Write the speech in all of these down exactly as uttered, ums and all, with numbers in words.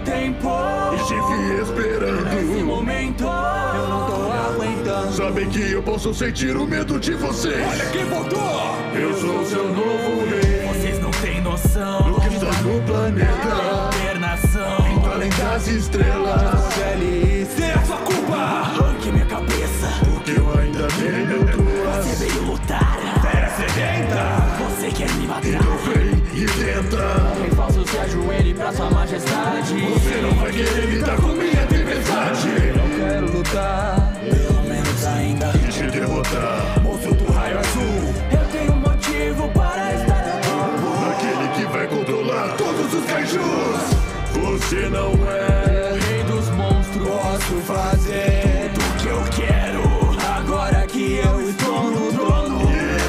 tempo e te vi esperando. Nesse momento eu não tô aguentando. Sabem que eu posso sentir o medo de vocês. Olha quem voltou! Eu sou seu novo rei. Vocês não têm noção do que está no planeta. Internação Indo além das estrelas. Congele isso, é a sua culpa. Arranque minha cabeça, porque eu ainda tenho duas. Você veio lutar, fera sedenta. Você quer me matar, então vem e tenta. Homem falso, se ajoelhe pra sua majestade. Você não vai querer lidar com minha tempestade. Eu não quero lutar, pelo menos ainda, e te derrotar. monstro do raio azul. Eu tenho motivo para estar no topo. Aquele que vai controlar todos os kaijus. Você não é o rei dos monstros. Posso fazer tudo que eu quero. Agora que eu estou no trono.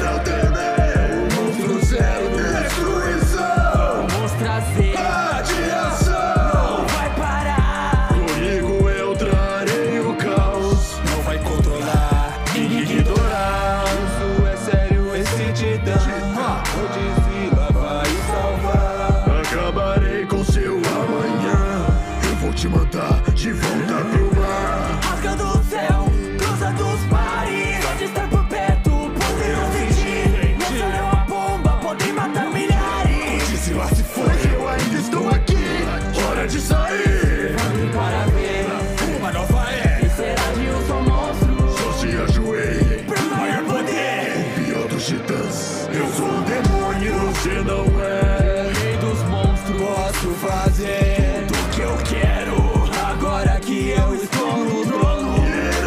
o monstro zero destruição. Vamos trazer radiação. Não vai parar. Comigo eu trarei o caos. Não vai controlar e ignorar. Isso é sério, esse titã. O Godzilla vai salvar. Acabarei com seu amanhã. Eu vou te mandar de volta pro mar. Rasgando o céu, cruzando os mares. Pode estar por perto, poder sentir. Lançar uma bomba, poder matar milhares. Godzilla se foi, eu ainda estou aqui. Hora de sair. Para ver uma nova era. E será de um só monstro. Só se ajoelhe pro maior poder. O pior dos titãs. Eu sou um demônio, você não é. O rei dos monstros. Posso fazer tudo que eu quero. Agora que eu estou no trono.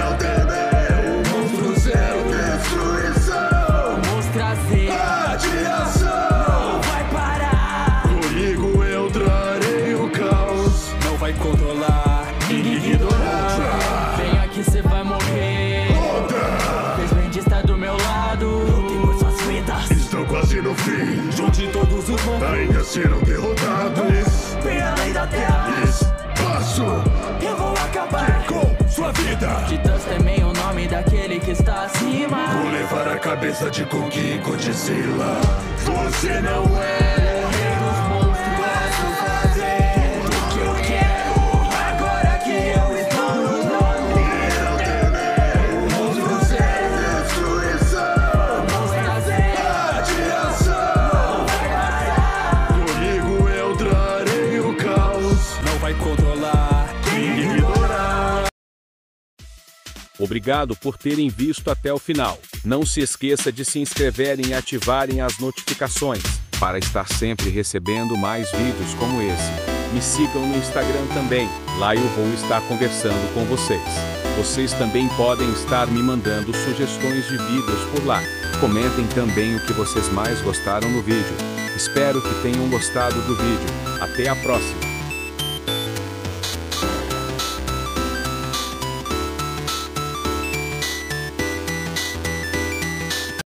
o monstro zero destruição. Vamos trazer radiação. Não vai parar. Comigo eu trarei o caos. Não vai controlar e ignorar. Vem aqui, cê vai morrer. Outra. Fez bem de estar do meu lado. Lutei por suas vidas. Estou quase no fim. Junte todos os monstros. Ainda serão derrotados. Bem além da terra. Espaço. Eu vou acabar com sua vida. Titãs temem o nome daquele que está acima. Vou levar a cabeça de Kong e Godzilla. Você não é o rei dos monstros. Posso fazer tudo que eu quero. Agora que eu estou no trono. o monstro zero destruição. Vamos trazer radiação. Não vai parar. Comigo eu trarei o caos. Não vai controlar e ignorar. Obrigado por terem visto até o final. Não se esqueça de se inscreverem e ativarem as notificações, para estar sempre recebendo mais vídeos como esse. Me sigam no Instagram também, lá eu vou estar conversando com vocês. Vocês também podem estar me mandando sugestões de vídeos por lá. Comentem também o que vocês mais gostaram no vídeo. Espero que tenham gostado do vídeo. Até a próxima!